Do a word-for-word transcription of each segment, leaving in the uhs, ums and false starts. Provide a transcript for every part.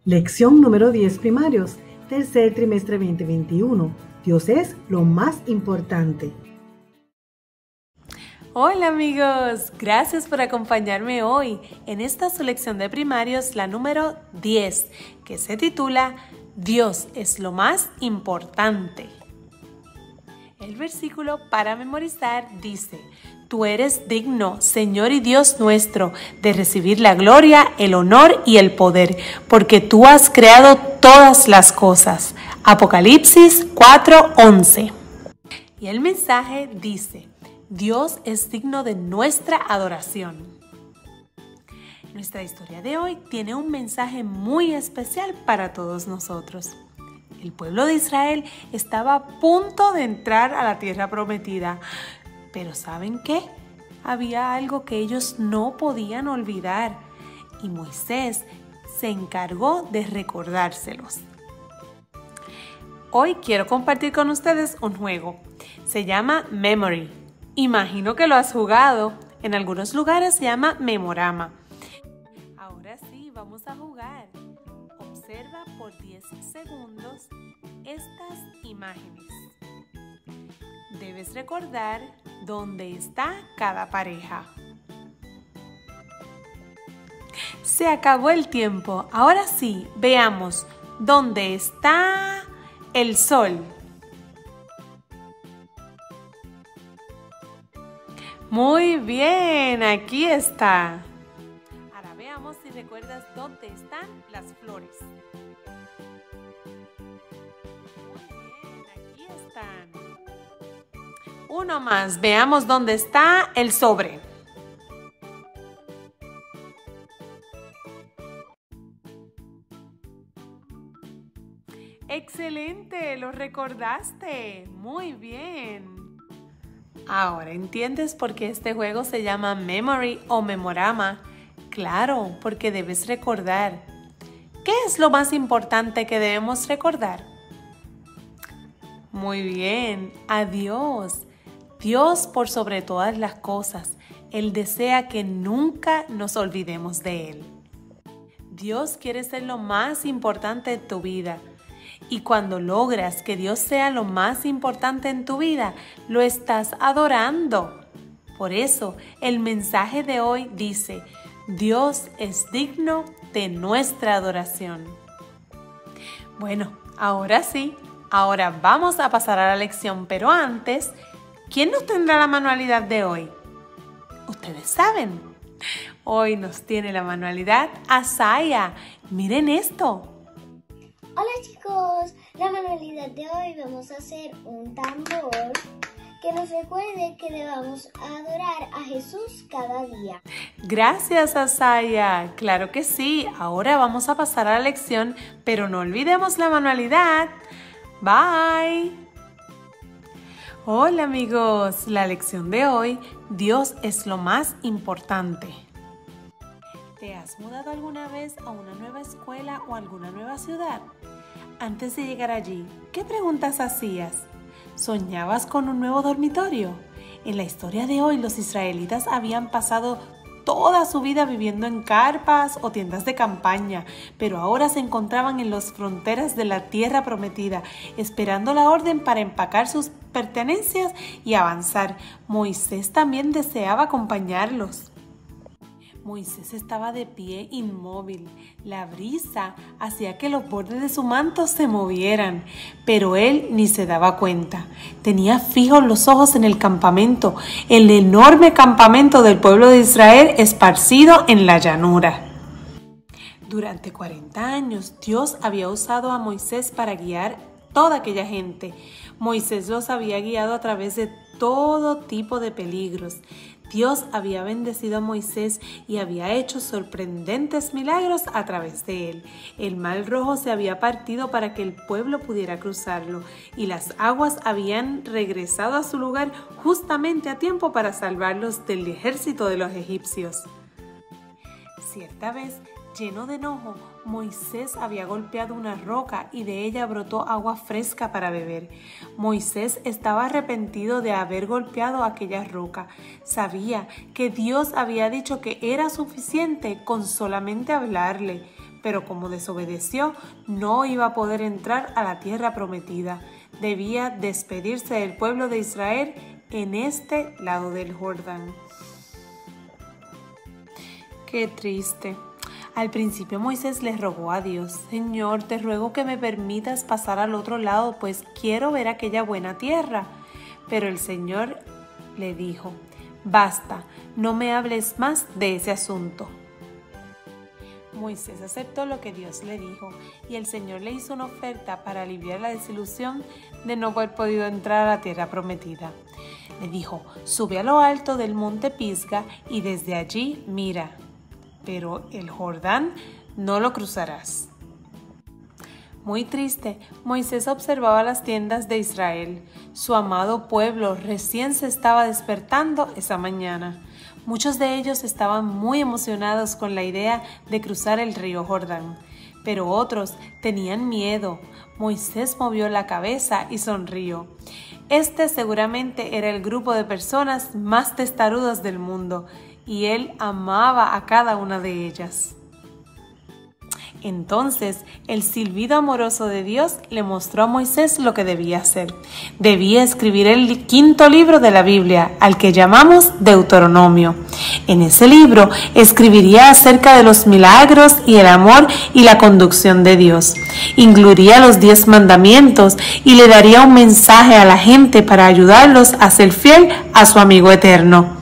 Lección número diez, primarios, tercer trimestre veinte veintiuno. Dios es lo más importante. Hola amigos, gracias por acompañarme hoy en esta su lección de primarios, la número diez, que se titula Dios es lo más importante. El versículo para memorizar dice: Tú eres digno, Señor y Dios nuestro, de recibir la gloria, el honor y el poder, porque tú has creado todas las cosas. Apocalipsis cuatro once. Y el mensaje dice: Dios es digno de nuestra adoración. Nuestra historia de hoy tiene un mensaje muy especial para todos nosotros. El pueblo de Israel estaba a punto de entrar a la tierra prometida, pero ¿saben qué? Había algo que ellos no podían olvidar y Moisés se encargó de recordárselos. Hoy quiero compartir con ustedes un juego. Se llama Memory. Imagino que lo has jugado. En algunos lugares se llama Memorama. Ahora sí, vamos a jugar. Observa por diez segundos estas imágenes. Debes recordar dónde está cada pareja. Se acabó el tiempo. Ahora sí, veamos dónde está el sol. Muy bien, aquí está. Ahora veamos si recuerdas dónde están las flores. Muy bien, aquí están. Uno más, veamos dónde está el sobre. ¡Excelente! ¡Lo recordaste! ¡Muy bien! Ahora, ¿entiendes por qué este juego se llama Memory o Memorama? Claro, porque debes recordar. ¿Qué es lo más importante que debemos recordar? Muy bien, a Dios. Dios por sobre todas las cosas. Él desea que nunca nos olvidemos de Él. Dios quiere ser lo más importante en tu vida. Y cuando logras que Dios sea lo más importante en tu vida, lo estás adorando. Por eso, el mensaje de hoy dice: Dios es digno de nuestra adoración. Bueno, ahora sí, ahora vamos a pasar a la lección, pero antes, ¿quién nos tendrá la manualidad de hoy? Ustedes saben, hoy nos tiene la manualidad Asaya. Miren esto. Hola chicos, la manualidad de hoy vamos a hacer un tambor que nos recuerde que debamos adorar a Jesús cada día. Gracias, Asaya. Claro que sí. Ahora vamos a pasar a la lección, pero no olvidemos la manualidad. Bye. Hola amigos, la lección de hoy, Dios es lo más importante. ¿Te has mudado alguna vez a una nueva escuela o alguna nueva ciudad? Antes de llegar allí, ¿qué preguntas hacías? ¿Soñabas con un nuevo dormitorio? En la historia de hoy, los israelitas habían pasado toda su vida viviendo en carpas o tiendas de campaña, pero ahora se encontraban en las fronteras de la tierra prometida, esperando la orden para empacar sus pertenencias y avanzar. Moisés también deseaba acompañarlos. Moisés estaba de pie inmóvil. La brisa hacía que los bordes de su manto se movieran, pero él ni se daba cuenta. Tenía fijos los ojos en el campamento, el enorme campamento del pueblo de Israel esparcido en la llanura. Durante cuarenta años, Dios había usado a Moisés para guiar toda aquella gente. Moisés los había guiado a través de todo tipo de peligros. Dios había bendecido a Moisés y había hecho sorprendentes milagros a través de él. El mar rojo se había partido para que el pueblo pudiera cruzarlo y las aguas habían regresado a su lugar justamente a tiempo para salvarlos del ejército de los egipcios. Cierta vez, lleno de enojo, Moisés había golpeado una roca y de ella brotó agua fresca para beber. Moisés estaba arrepentido de haber golpeado aquella roca. Sabía que Dios había dicho que era suficiente con solamente hablarle, pero como desobedeció, no iba a poder entrar a la tierra prometida. Debía despedirse del pueblo de Israel en este lado del Jordán. Qué triste. Al principio Moisés le rogó a Dios: Señor, te ruego que me permitas pasar al otro lado, pues quiero ver aquella buena tierra. Pero el Señor le dijo: basta, no me hables más de ese asunto. Moisés aceptó lo que Dios le dijo, y el Señor le hizo una oferta para aliviar la desilusión de no haber podido entrar a la tierra prometida. Le dijo: sube a lo alto del monte Pisga y desde allí mira, pero el Jordán no lo cruzarás. Muy triste, Moisés observaba las tiendas de Israel. Su amado pueblo recién se estaba despertando esa mañana. Muchos de ellos estaban muy emocionados con la idea de cruzar el río Jordán, pero otros tenían miedo. Moisés movió la cabeza y sonrió. Este seguramente era el grupo de personas más testarudas del mundo, y él amaba a cada una de ellas. Entonces, el silbido amoroso de Dios le mostró a Moisés lo que debía hacer. Debía escribir el quinto libro de la Biblia, al que llamamos Deuteronomio. En ese libro escribiría acerca de los milagros y el amor y la conducción de Dios. Incluiría los diez mandamientos y le daría un mensaje a la gente para ayudarlos a ser fiel a su amigo eterno.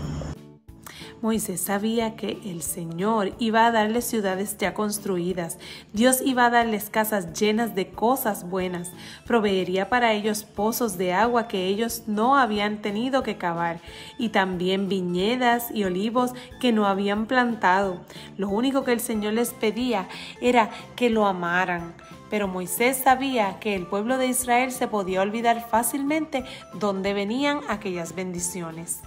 Moisés sabía que el Señor iba a darles ciudades ya construidas. Dios iba a darles casas llenas de cosas buenas. Proveería para ellos pozos de agua que ellos no habían tenido que cavar, y también viñedas y olivos que no habían plantado. Lo único que el Señor les pedía era que lo amaran. Pero Moisés sabía que el pueblo de Israel se podía olvidar fácilmente dónde venían aquellas bendiciones.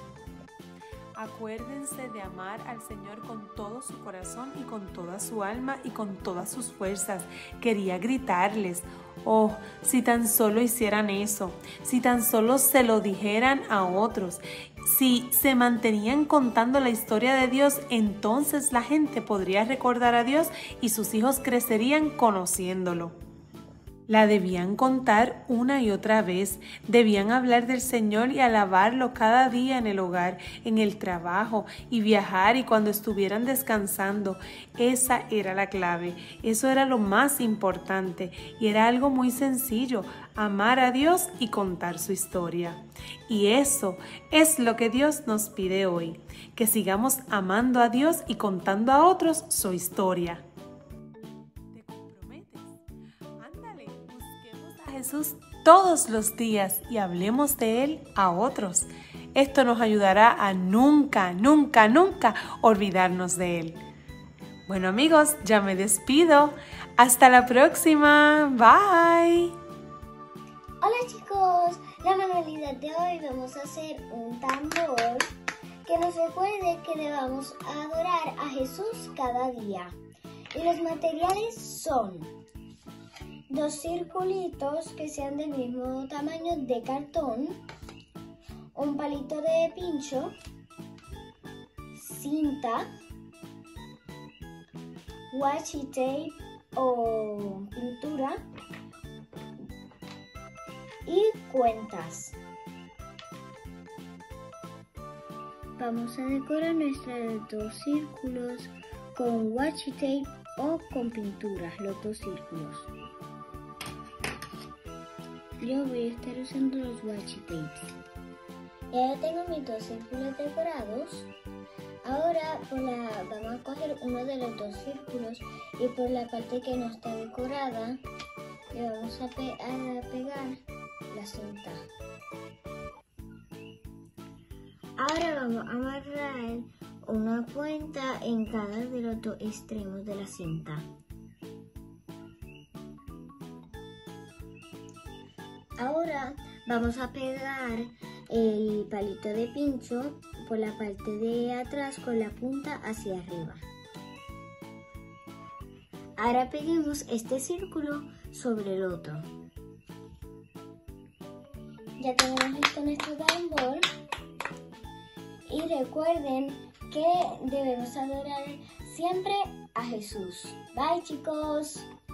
Acuérdense de amar al Señor con todo su corazón y con toda su alma y con todas sus fuerzas. Quería gritarles: oh, si tan solo hicieran eso, si tan solo se lo dijeran a otros, si se mantenían contando la historia de Dios, entonces la gente podría recordar a Dios y sus hijos crecerían conociéndolo. La debían contar una y otra vez, debían hablar del Señor y alabarlo cada día en el hogar, en el trabajo y viajar y cuando estuvieran descansando. Esa era la clave, eso era lo más importante y era algo muy sencillo: amar a Dios y contar su historia. Y eso es lo que Dios nos pide hoy, que sigamos amando a Dios y contando a otros su historia. Jesús todos los días y hablemos de Él a otros. Esto nos ayudará a nunca, nunca, nunca olvidarnos de Él. Bueno amigos, ya me despido. Hasta la próxima. Bye. Hola chicos, la manualidad de hoy vamos a hacer un tambor que nos recuerde que debamos adorar a Jesús cada día. Y los materiales son dos circulitos que sean del mismo tamaño de cartón, un palito de pincho, cinta, washi tape o pintura y cuentas. Vamos a decorar nuestros dos círculos con washi tape o con pintura, los dos círculos. Yo voy a estar usando los washi tapes. Ya tengo mis dos círculos decorados. Ahora por la, vamos a coger uno de los dos círculos y por la parte que no está decorada le vamos a, pe a pegar la cinta. Ahora vamos a amarrar una cuenta en cada de los dos extremos de la cinta. Ahora vamos a pegar el palito de pincho por la parte de atrás con la punta hacia arriba. Ahora peguemos este círculo sobre el otro. Ya tenemos listo nuestro tambor. Y recuerden que debemos adorar siempre a Jesús. Bye, chicos.